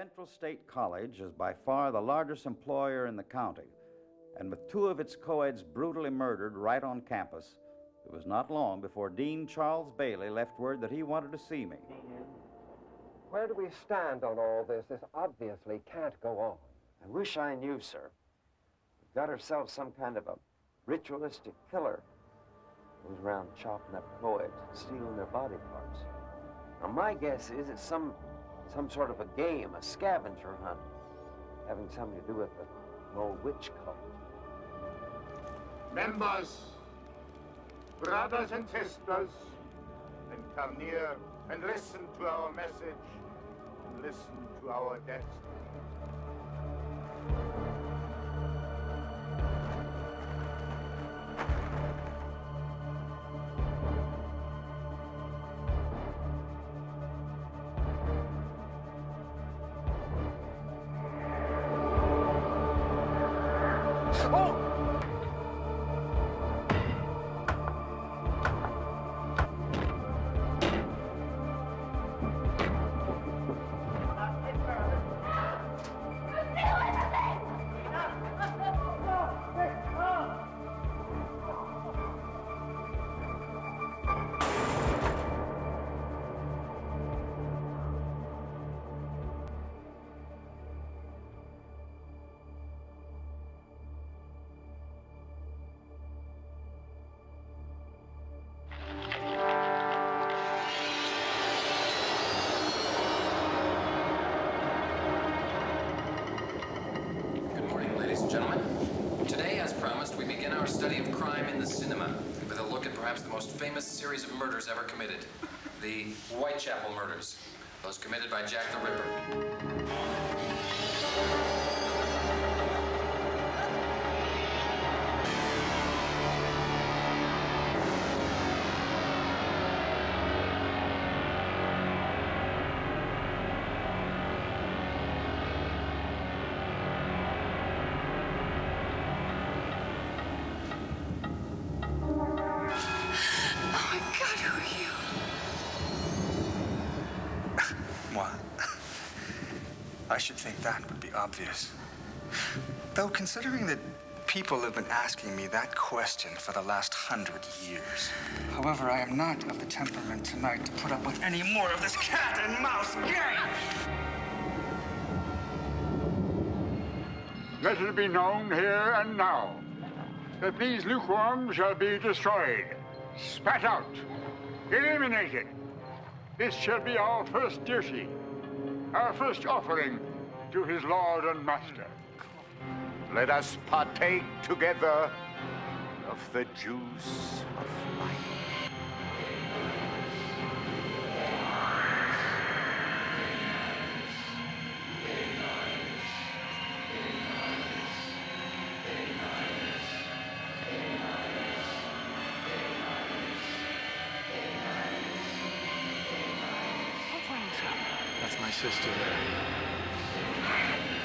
Central State College is by far the largest employer in the county, and with two of its co-eds brutally murdered right on campus, it was not long before Dean Charles Bailey left word that he wanted to see me. Where do we stand on all this? This obviously can't go on. I wish I knew, sir. We've got ourselves some kind of a ritualistic killer. Goes around chopping up co-eds and stealing their body parts. Now, my guess is it's some sort of a game, a scavenger hunt, having something to do with an old witch cult. Members, brothers and sisters, and come near and listen to our message, and listen to our destiny. Study of crime in the cinema, with a look at perhaps the most famous series of murders ever committed, the Whitechapel murders, those committed by Jack the Ripper. I should think that would be obvious. Though, considering that people have been asking me that question for the last 100 years. However, I am not of the temperament tonight to put up with any more of this cat and mouse game! Let it be known here and now that these lukewarms shall be destroyed, spat out, eliminated. This shall be our first duty, our first offering to his Lord and Master. Let us partake together of the juice of life. That's my sister.